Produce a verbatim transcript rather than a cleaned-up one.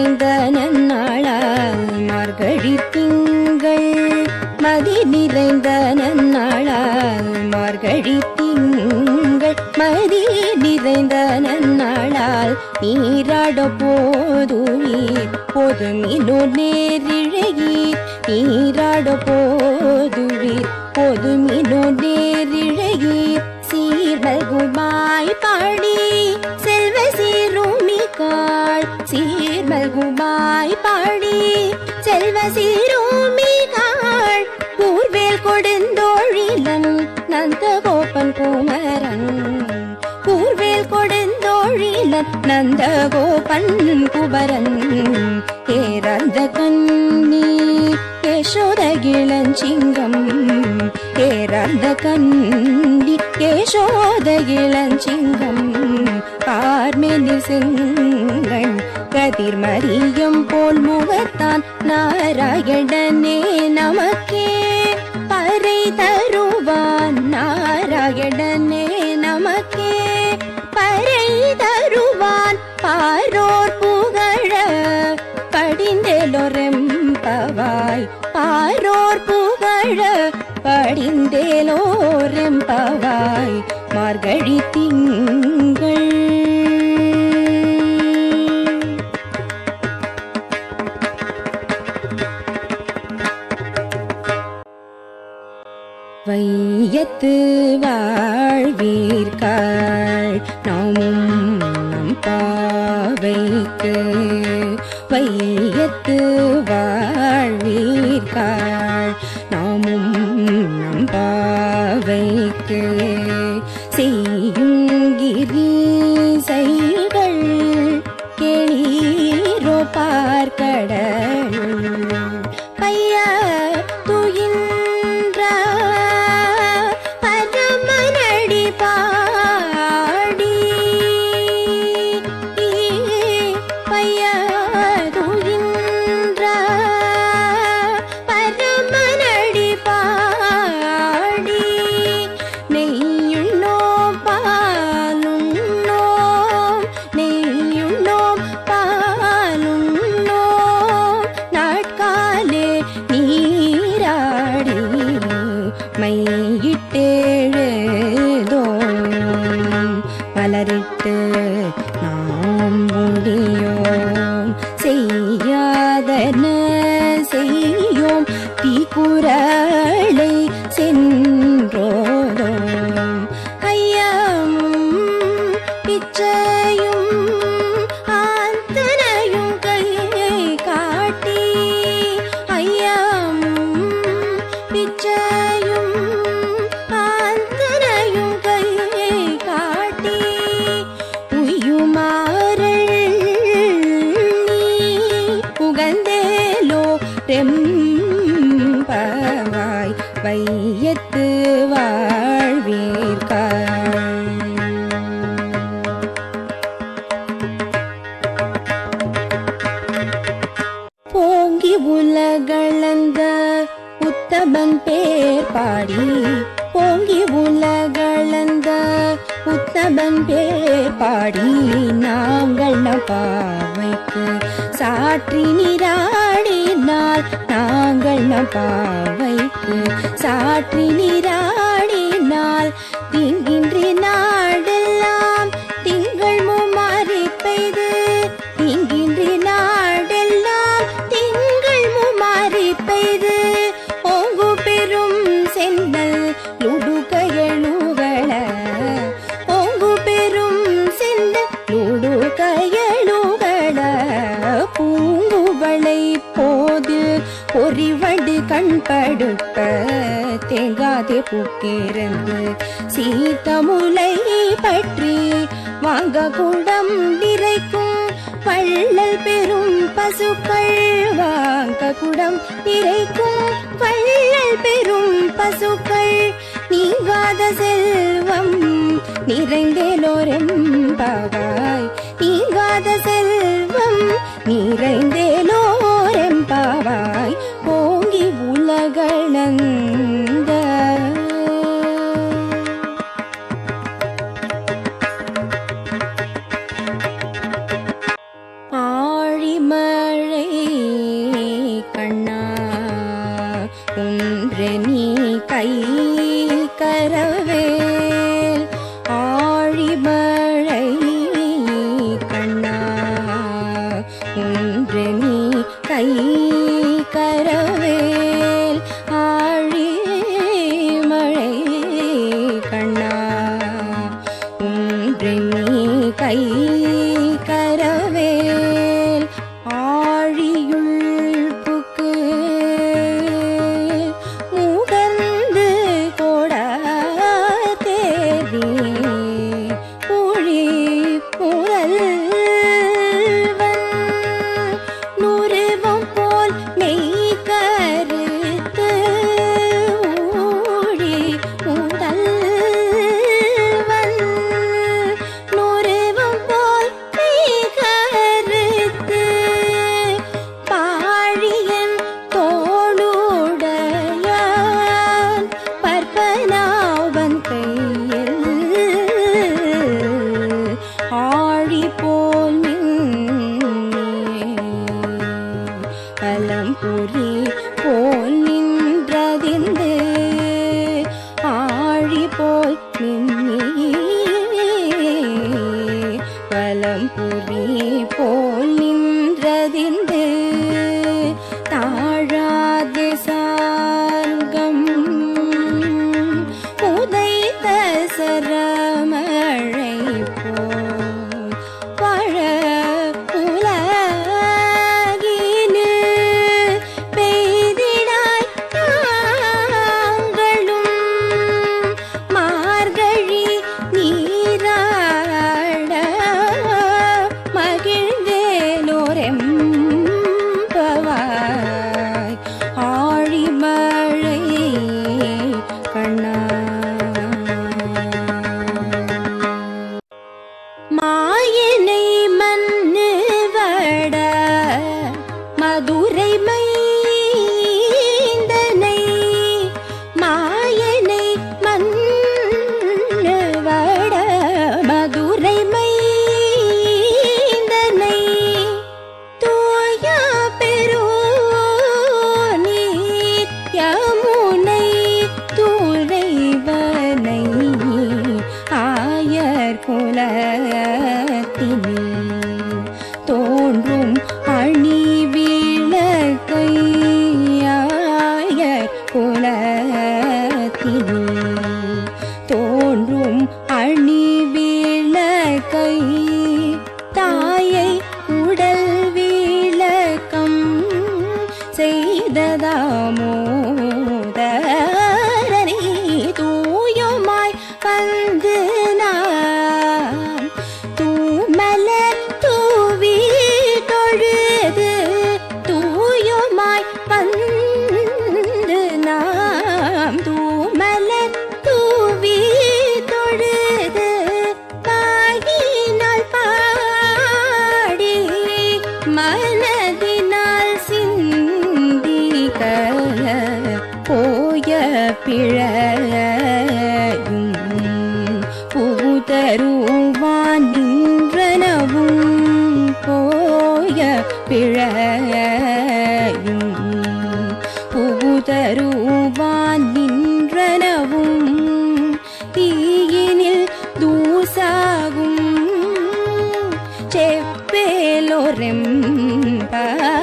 நிறைந்த நன்னாளால் மார்கழி திங்கள் மதி நிறைந்த நன்னாளால் மார்கழி திங்கள் மதி நிறைந்த நன்னாளால் நீராட போதுவீர் பொதுமிலோ நேரிழையீர் நீராட போதுவீர் பொதுமிலோ நேரிழையீர் சீர்மல்குமாய் பாடி செல்வ சீருமிகாள் சீர்மல்குமாய் பாடி செல்வ சீருமிகாள் கூர்வேல் கொடுந்தோழிலன் நந்தகோபன் குமரன் கூர்வேல் கொடுந்தோழிலன் நந்தகோபன் குமரன் ஏறந்த கண்ணி யசோத இளஞ்சிங்கம் ஏறந்த கண்ணி யசோத இளஞ்சிங்கம் பார்மெலி செங்கண் கதிர்மரியம் போல் முகத்தான் நாராயணனே நமக்கே பறை தருவான் நாராயணனே நமக்கே பறை தருவான் பாரோர் புகழ படிந்தேலோரெம்பவாய் பாரோர் புகழ படிந்தேலோரெம்பவாய் மார்கழி திங்கள் வையத்து வாழ்வீர்காள் நாமும் நம் பாவைக்கு வையத்து வாழ்வீர்காள் நாமும் நம் பாவைக்கு செய்யுங்கிரி செய்கள் கேளீரோ பார்க்கடல் பைய துயின்ற பரமனடி பாடி பைய துயின்ற பரமனடி பாடி நெய்யுண்ணோம் பாலுண்ணோம் நெய்யுண்ணோம் பாலுண்ணோம் நாட்காலே நீராடி மையிட்டெழுதோம் மலரிட்டு நாம் முடியோம் செய்யாதன செய்யோம் தீக்குறளை சென்றோதோம் ஐயமும் பிச்சையும் ஆந்தனையும் கை காட்டி ஐயமும் பிச்சையும் ஆந்தனையும் கை காட்டி உய்யுமாறள் நீ புகந்தேலோ ரெம்பவாய் வையத்து வாழ்வீர்காள் போங்கி உலகளந்த உத்தமன் பேர் பாடி போங்கி உலகளந்த உத்தமன் பேர் பாடி நாங்கள் நபாவைக்கு சாற்றி நீராடினால் நாங்கள் நபாவைக்கு சாற்றி நீராடினால் திங்கின்றி நாடெல்லாம் திங்கள் முமாறி பெய்து திங்கின்றி நாடெல்லாம் திங்கள் முமாறி பெய்து ஓங்கு பெரும் சென்னல் லுடுகையழுகள ஓங்கு பெரும் சென்னல் லுடுகையழுகள பூங்குவளை போது பொறிவடு கண்படுப்ப தேங்காதே பூக்கிருந்து சீத்தமுலை பற்றி வாங்க குடம் நிறைக்கும் வள்ளல் பெரும் பசுக்கள் வாங்க குடம் நிறைக்கும் வள்ளல் பெரும் பசுக்கள் நீங்காத செல்வம் நிறைந்தேலோரெம்பவாய் நீங்காத செல்வம் நிறைந்தேலோரெம்பவாய் போங்கி உலகளந்த ஆழி ஆழிமழை கண்ணா ஒன்று நீ கை கரவேல் ஆழிமழை கண்ணா ஒன்று நீ கை கரவேல் ஆழிமழை கண்ணா ஒன்று நீ கை கரவேல் ஆழியுள் புக்கு முகந்து கொட தேவி ஊழி முதல்வன் நுருவம் போல் மெய் கருத்து ஊழி முதல்வன் நுருவம் போல் மெய் கருத்து பாழியன் தோளுடையான் பற்பனாவன் கையில் ஆழி போல் பலம்புரி போல் நின்றதிந்து ஆழி போல் பலம்புரி போல் நின்றதிந்து தாழாது சார்கம் உதைத்த சரமழை போல் பழ உலகினு பெய்திடாய் தாங்களும் மார்கழி நீராட மகிழ்ந்தேலோரெம்பவாய் ஆழிமழை கண்ணா மாயனை மன்னு வட மதுரை மைந்தனை மாயனை மன்னு வட மதுரை மைந்தனை தூய பெருநீர் யமுனை துறைவனை ஆயர் குலத்தினில் தோன்றும் அணி விளக்கை ஆயர் குலத்தினில் தோன்றும் அணி விளக்கை தாயை உடல் விளக்கம் செய்ததாமோதரனை தூயமாய் வந்து நாம் தூமலர் தூவி தொழுது தூயமாய் வந்து நாம் தூமலர் தூவி தொழுது வாயினால் பாடி மனதினால் சிந்திக்க போய பிழையும் புகுதருவான் நின்றனவும் போய பிழையும் புகுதருவான் நின்றனவும் தீயினில் தூசாகும் செப்பேலோரெம்ப